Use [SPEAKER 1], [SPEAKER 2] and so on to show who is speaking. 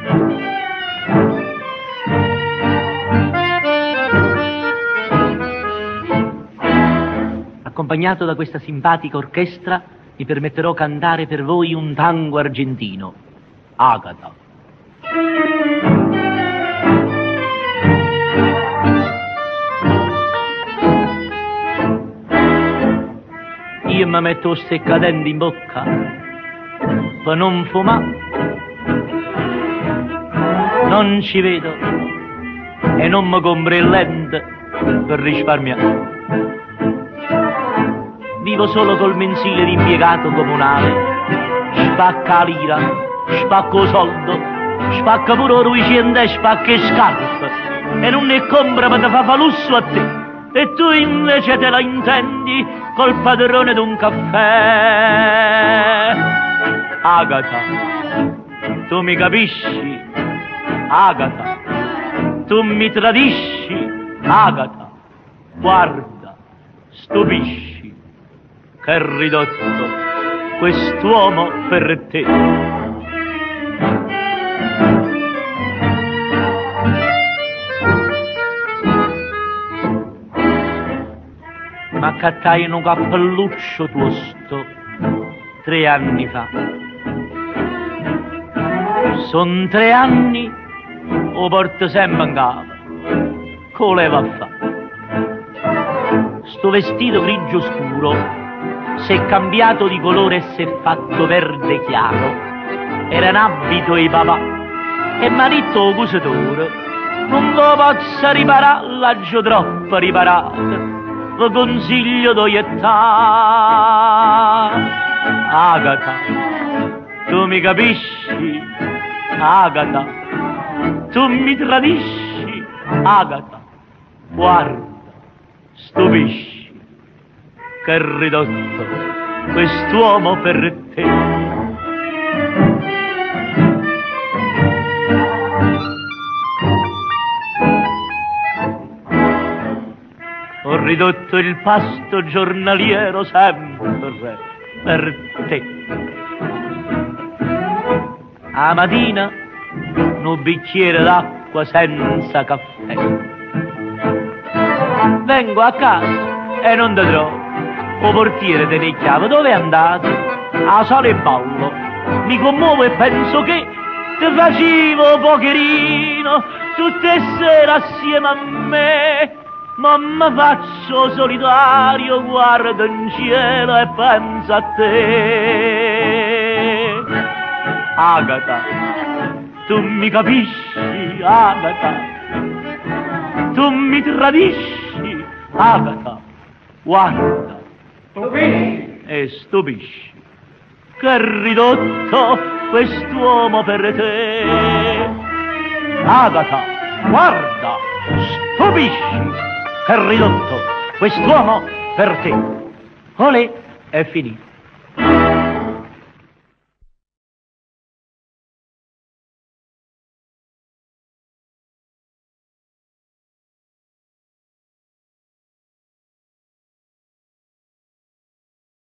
[SPEAKER 1] Accompagnato da questa simpatica orchestra, mi permetterò cantare per voi un tango argentino, Agata. Io mi metto steccadenti in bocca per non fumare, non ci vedo e non mi compro il lente per risparmiare. Vivo solo col mensile di impiegato comunale, spacca la lira, spacco soldo, spacca pure ruicenda e spacca scarpe, e non ne compra per te fa lusso a te, e tu invece te la intendi col padrone d'un caffè. Agata, tu mi capisci? Agata, tu mi tradisci? Agata, guarda, stupisci. Che ridotto quest'uomo per te. Ma cattai un cappelluccio tosto 3 anni fa. Son 3 anni o porto sempre in capo. Come va a fa? Sto vestito grigio scuro si è cambiato di colore e si è fatto verde chiaro. Era un abito di papà e m'ha detto il cucitore: non lo posso riparare, l'aggio troppo riparato, vi consiglio di iettare. Agata, tu mi capisci? Agata, tu mi tradisci? Agata, guarda, stupisci. Che ridotto quest'uomo per te. Ho ridotto il pasto giornaliero sempre per te. A mattina un bicchiere d'acqua senza caffè. Vengo a casa e non te trovo. O portiere te ne chiave, dove è andato? A sala e ballo. Mi commuovo e penso che te facevo pocherino tutte sere assieme a me, ma mi faccio solitario, guardo in cielo e penso a te. Agata, tu mi capisci? Agata, tu mi tradisci? Agata, guarda, stupisci e stupisci. Che ridotto quest'uomo per te. Agata, guarda, stupisci. Che ridotto quest'uomo per te. Olè, è finito.